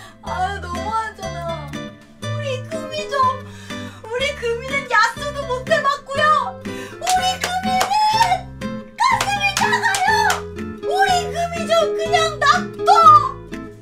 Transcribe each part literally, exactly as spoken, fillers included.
아 너무하잖아. 우리 금이 좀, 우리 금이는 야수도 못해 맞고요. 우리 금이는 가슴이 작아요. 우리 금이 좀 그냥 놔둬.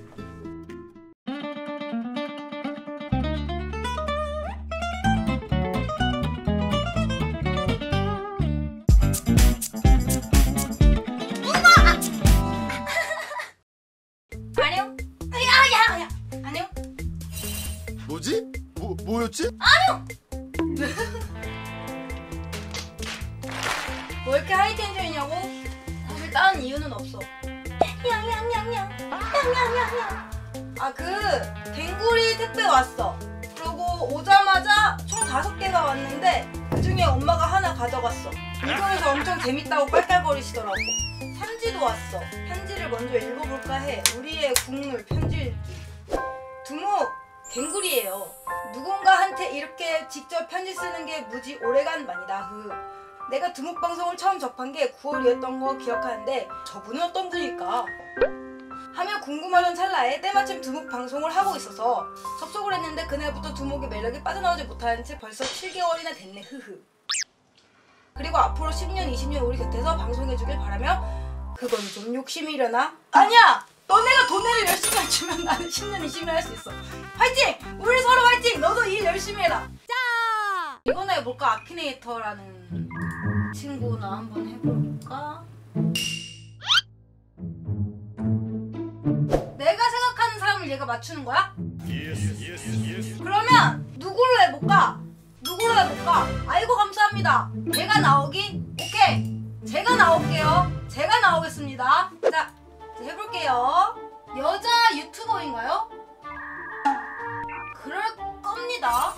뭐지? 뭐, 뭐였지? 아뇨! 뭐 이렇게 하이텐션이냐고? 사실 다른 이유는 없어. 냥냥냥냥 냥냥냥냥. 아 그 댕구리 택배 왔어. 그리고 오자마자 총 다섯 개가 왔는데 그중에 엄마가 하나 가져갔어. 읽으면서 엄청 재밌다고 깔깔거리시더라고. 편지도 왔어. 편지를 먼저 읽어볼까 해. 우리의 국룰 편지 읽기. 두목 댕구리예요. 누군가한테 이렇게 직접 편지 쓰는 게 무지 오래간만이다. 흐. 내가 두목 방송을 처음 접한 게 구월이었던 거 기억하는데 저분은 어떤 분일까? 하며 궁금하던 찰나에 때마침 두목 방송을 하고 있어서 접속을 했는데 그날부터 두목의 매력이 빠져나오지 못한 채 벌써 칠 개월이나 됐네. 흐흐. 그리고 앞으로 십 년, 이십 년 우리 곁에서 방송해주길 바라며. 그건 좀 욕심이려나? 아니야! 너네가 돈을 열심히 주면 나는 십 년, 이십 년 할 수 있어. 화이팅! 우리 서로 화이팅! 너도 일 열심히 해라. 자! 이거나 해볼까? 아키네이터라는 친구나 한번 해볼까? 내가 생각하는 사람을 얘가 맞추는 거야? 그러면 누구로 해볼까? 누구로 해볼까? 아이고 감사합니다. 제가 나오기? 오케이. 제가 나올게요. 제가 나오겠습니다. 자, 해볼게요. 여자 유튜버인가요? 그럴 겁니다.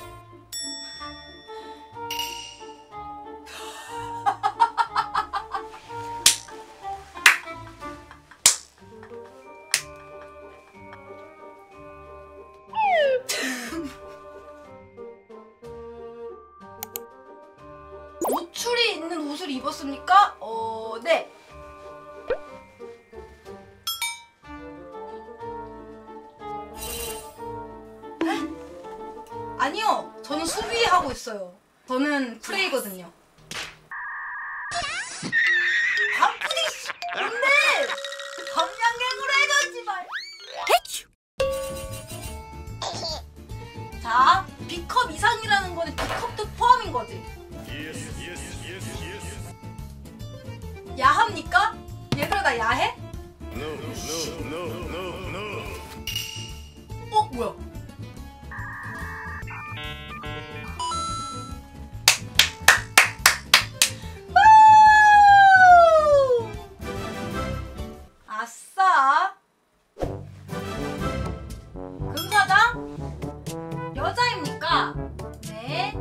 노출이 있는 옷을 입었습니까? 어, 네. 아니요, 저는 수비하고 있어요. 저는 프레이거든요. 바쁘디 씨. 근데 감량갱으로 해줬지 말. 자, B컵 이상이라는 거는 B컵도 포함인 거지. 야합니까? 얘들아 나 야해? 어? 뭐야? 아싸! 금사장? 여자입니까? 네.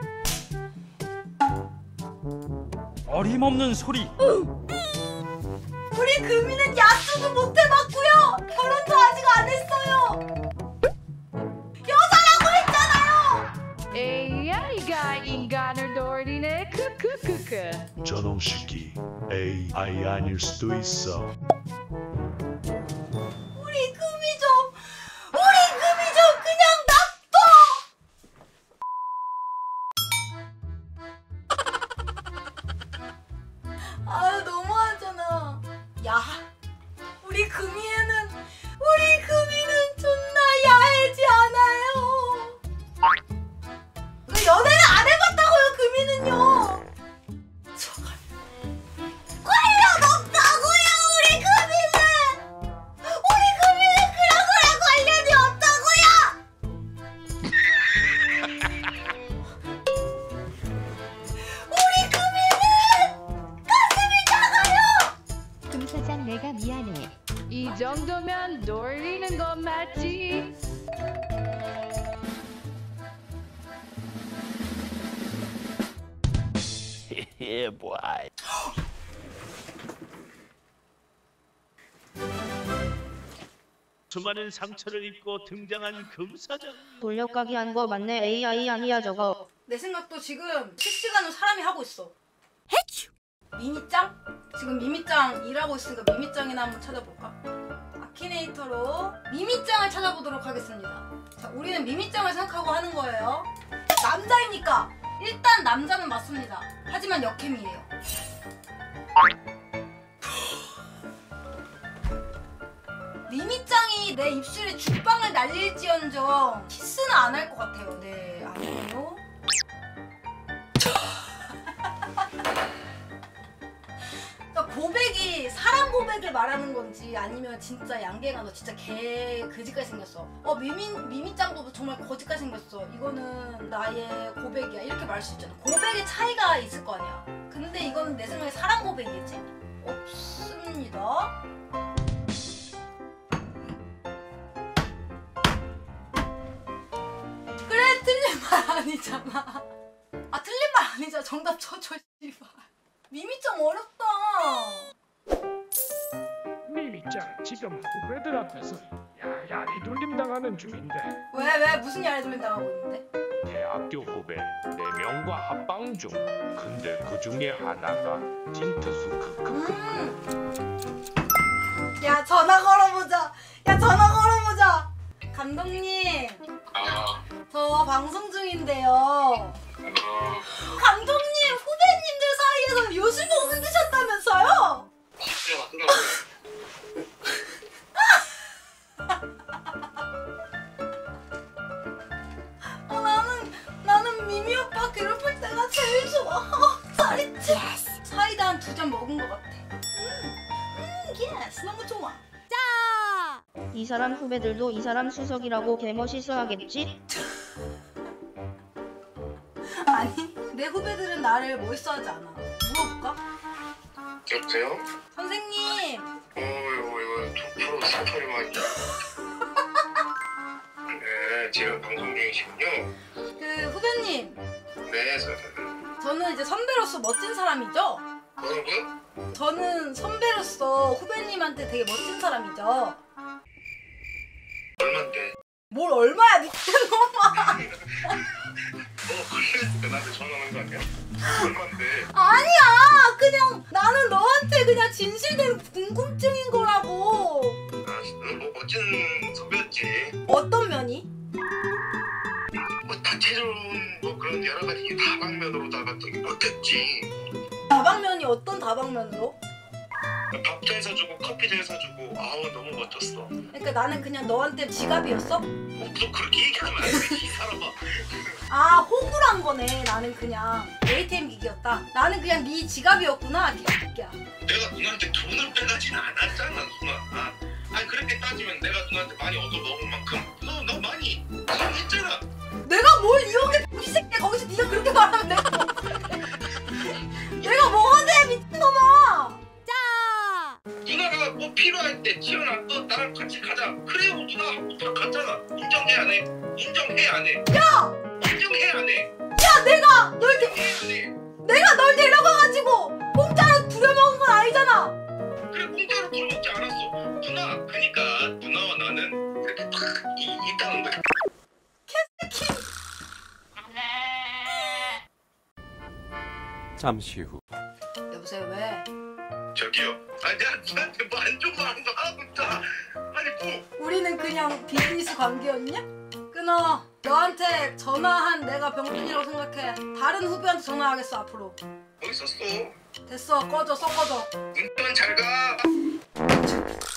어림없는 소리. 우리 금이는 야수도 못해 맞고요. 결혼도 아직 안 했어요. 여자라고 했잖아요. 에이아이가 인간을 노리네. 크크크크. 저놈 새끼 에이아이 아닐 수도 있어. 우리 금이 좀, 우리 금이 좀 그냥 놔둬. 아 너무하잖아. 야, 우리 금이에는, 우리 금이는 존나 야해지 않아요. 그 연애를 안 해봤다고요, 금이는요. 저걸 관련 없다고요, 우리 금이는. 우리 금이는 그런 거랑 관련이 없다고요. 우리 금이는 가슴이 작아요. 금사장 내가 미안해. 이 정도면 놀리는 건 맞지? Yeah, boy. 수많은 상처를 입고 등장한 금사장. 돌려가기 한 거 맞네. 에이아이 아니야 저거. 내 생각도 지금 실시간으로 사람이 하고 있어. 미미짱? 지금 미미짱 일하고 있으니까 미미짱이나 한번 찾아볼까? 아키네이터로 미미짱을 찾아보도록 하겠습니다. 자, 우리는 미미짱을 생각하고 하는 거예요. 남자이니까 일단 남자는 맞습니다. 하지만 역캠이에요. 미미짱이 내 입술에 죽방을 날릴지언정 키스는 안 할 것 같아요. 네, 아니요. 그러니까 고백이 사람 고백을 말하는 건지 아니면 진짜 양갱아 너 진짜 개 그지까지 생겼어. 어 미미 미미짱도 정말 거지까지 생겼어. 이거는 나의 고백이야. 이렇게 말할 수 있잖아. 고백의 차이가 있을 거 아니야. 근데 이거는 내 생각에 사람 고백이겠지? 없습니다. 그래 틀린 말 아니잖아. 아 틀린 말 아니잖아. 정답 쳐줘 씨발. 미미짱 어렵다. 미미짱 지금 후배들 앞에서 야야리 돌림 당하는 중인데 왜 왜 무슨 야리 돌림 당하고 있는데? 대학교 후배 네 명과 합방 중. 근데 그 중에 하나가 찐트수 크크크크. 음. 야 전화 걸어보자. 야 전화 걸어보자. 감독님 저 방송 중인데요. 감독님 후배님들 사이에서 요술봉 흔드셨다면서요? 아, 나는 나는 미미 오빠 괴롭힐 때가 제일 좋아. 어, 짜릿해. 사이다 한 두 잔 먹은 것 같아. 음, 음, 예스 너무 좋아. 이 사람 후배들도 이 사람 수석이라고 개멋있어 하겠지? 아니 내 후배들은 나를 멋있어하지 않아. 물어볼까? 여보세요? 선생님. 어 이거 이거 프로 스토리만. 네 지금 방송 중이시군요. 그 후배님 네 선생님. 저는 이제 선배로서 멋진 사람이죠? 뭐라고요? 저는 선배로서 후배님한테 되게 멋진 사람이죠? 얼만데? 뭘 얼마야 미친놈아. 어 그래 나한테 전화하는 거 아니야? 얼만데? 아니야 그냥 나는 너한테 그냥 진실된 궁금증인 거라고. 아 진짜 뭐 멋진 선배였지. 어떤 면이? 뭐 다채로운 뭐 그런 여러 가지 다방면으로다가 되게 못했지. 다방면이 어떤 다방면으로? 밥도 해사주고 커피도 해사주고 아우 너무 멋졌어. 그러니까 나는 그냥 너한테 지갑이었어? 어, 너 그렇게 얘기하면 안 돼 이 사람아. 아 호구란 거네. 나는 그냥 에이티엠 기기였다. 나는 그냥 네 지갑이었구나. 개새끼야. 내가 누나한테 돈을 빼가지는 않았잖아 누나. 아, 아니 그렇게 따지면 내가 누나한테 많이 얻어먹은 만큼 너, 너 많이 사용했잖아. 내가 뭘 이용해 이 새끼야. 거기서 네가 그렇게 말하면 내가 뭐 내가 뭐가 돼 미친놈아. 누나가 뭐 필요할 때 지연아 너 나랑 같이 가자. 그래요 누나 하고 다 갔잖아. 인정해 안 해? 인정해 안 해? 야! 인정해 안 해? 야 내가 널 데, 인정해 안 해? 내가 널 데려가가지고 공짜로 부려먹은 건 아니잖아. 그래 공짜로 돌아먹지 않았어. 누나 그니까 누나와 나는 이렇게 딱 이, 있다는 거야. 잠시 후. 여보세요 왜? 저기요. 아니 내가 누나한테 뭐 안 좋은 말한 거 하고 있다. 아니 뭐 우리는 그냥 비즈니스 관계였냐? 끊어. 너한테 전화한 내가 병준이라고 생각해. 다른 후배한테 전화하겠어 앞으로. 어디 있었어? 됐어 꺼져 썩 꺼져. 운전 잘 가.